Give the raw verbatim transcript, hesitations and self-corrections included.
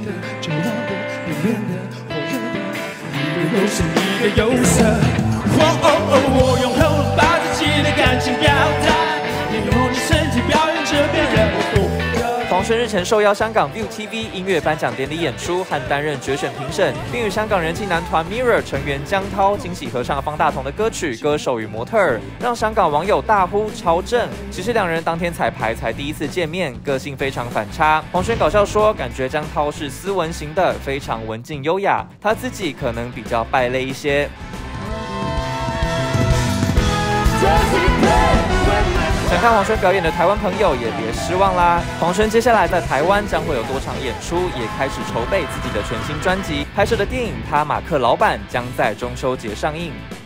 的、绝望的、永远的、火热的，一个又是一个忧色。哦哦哦，我用喉咙把自己的感情表达，也用你身体表演着别人不。 黄轩日前受邀香港 Viu T V 音乐颁奖典礼演出，和担任决选评审，并与香港人气男团 Mirror 成员江涛惊喜合唱方大同的歌曲《歌手与模特儿》，让香港网友大呼超正。其实两人当天彩排才第一次见面，个性非常反差。黄轩搞笑说，感觉江涛是斯文型的，非常文静优雅，他自己可能比较败类一些。 想看黄轩表演的台湾朋友也别失望啦！黄轩接下来在台湾将会有多场演出，也开始筹备自己的全新专辑。拍摄的电影《他马克老板》将在中秋节上映。